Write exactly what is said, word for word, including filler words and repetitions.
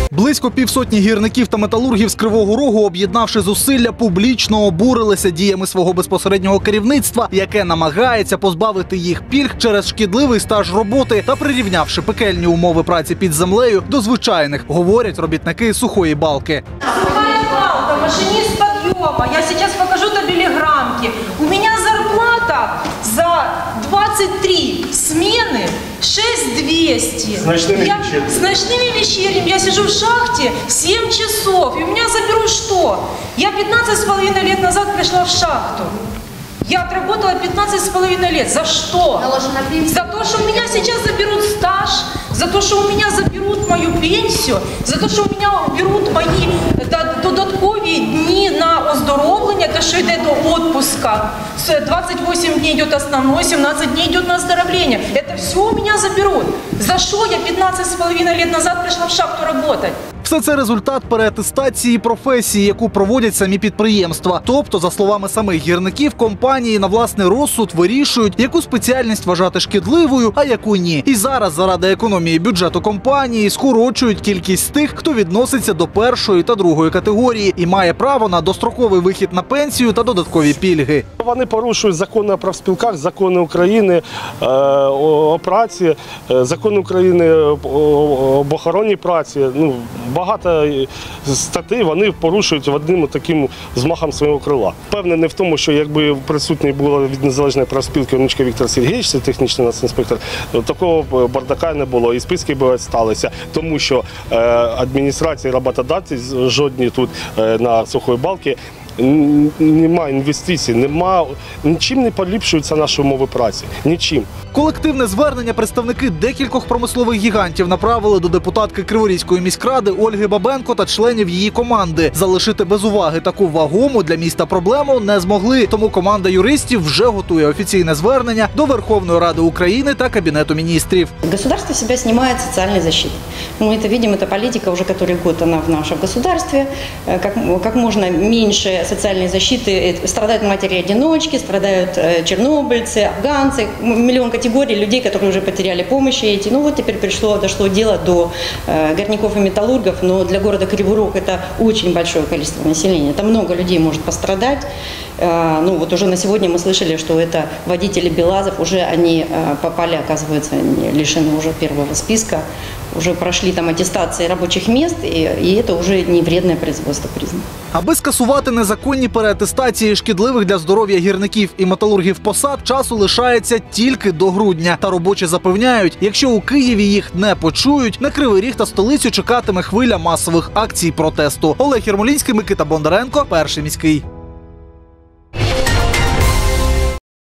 Близько півсотні гірників та металургів з Кривого Рогу, об'єднавши зусилля, публічно обурилися діями свого безпосереднього керівництва, яке намагається позбавити їх пільг через шкідливий стаж роботи та прирівнявши пекельні умови праці під землею до звичайних, говорять робітники сухої балки. Сухая балка, машинист подъема. Я сейчас покажу табелеграммки. У меня зарплата за двадцать три смены шесть тысяч двести. С ночными я, вечерами. С ночными вечерами. Я сижу в шахте семь часов. И у меня заберут что? Я пятнадцать с половиной лет назад пришла в шахту. Я отработала пятнадцать с половиной лет. За что? За то, что у меня сейчас заберут стаж, за то, что у меня заберут мою пенсию, за то, что у меня берут мои додаткові дні на оздоровлення, те, що йде до отпуска. двадцать восемь дней идет основной, семнадцать дней идет на оздоровление. Это все у меня заберут. За что я пятнадцать с половиной лет назад пришла в шахту работать? Все це результат переатестації професії, яку проводять самі підприємства. Тобто, за словами самих гірників, компанії на власний розсуд вирішують, яку спеціальність вважати шкідливою, а яку ні. І зараз заради економії бюджету компанії скорочують кількість тих, хто відноситься до першої та другої категорії і має право на достроковий вихід на пенсію та додаткові пільги. Вони порушують закони о профспілках, закони України о праці, закони України об охороні праці. Ну, багато статей вони порушують одним таким змахом свого крила. Впевнений в тому, що якби присутній було від незалежної профспілки Онучка Віктор Сергійович, це технічний націнспектор, такого бардака не було і списки б сталися, тому що адміністрації, роботодавці жодні тут на сухої балки, немає інвестицій, нема, нічим не поліпшуються наші умови праці. Нічим. Колективне звернення представники декількох промислових гігантів направили до депутатки Криворізької міськради Ольги Бабенко та членів її команди. Залишити без уваги таку вагому для міста проблему не змогли, тому команда юристів вже готує офіційне звернення до Верховної Ради України та Кабінету міністрів. Государство себя снимает с социальной защиты. Мы это видим, это политика уже который год она в нашем государстве. Как, как можно меньше социальной защиты. Страдают матери-одиночки, страдают чернобыльцы, афганцы, миллион категорий людей, которые уже потеряли помощь эти. Ну вот теперь пришло, дошло дело до э, горняков и металлургов, но для города Кривой Рог это очень большое количество населения. Там много людей может пострадать. Э, ну вот уже на сегодня мы слышали, что это водители БелАЗов, уже они э, попали, оказывается, лишены уже первого списка, уже прошли там аттестации рабочих мест, и, и это уже не вредное производство признано. Аби скасувати незаконні переатестації шкідливих для здоров'я гірників і металургів посад, часу лишається тільки до грудня. Та робочі запевняють, якщо у Києві їх не почують, на Кривий Ріг та столицю чекатиме хвиля масових акцій протесту. Олег Єрмолінський, Микита Бондаренко, Перший міський.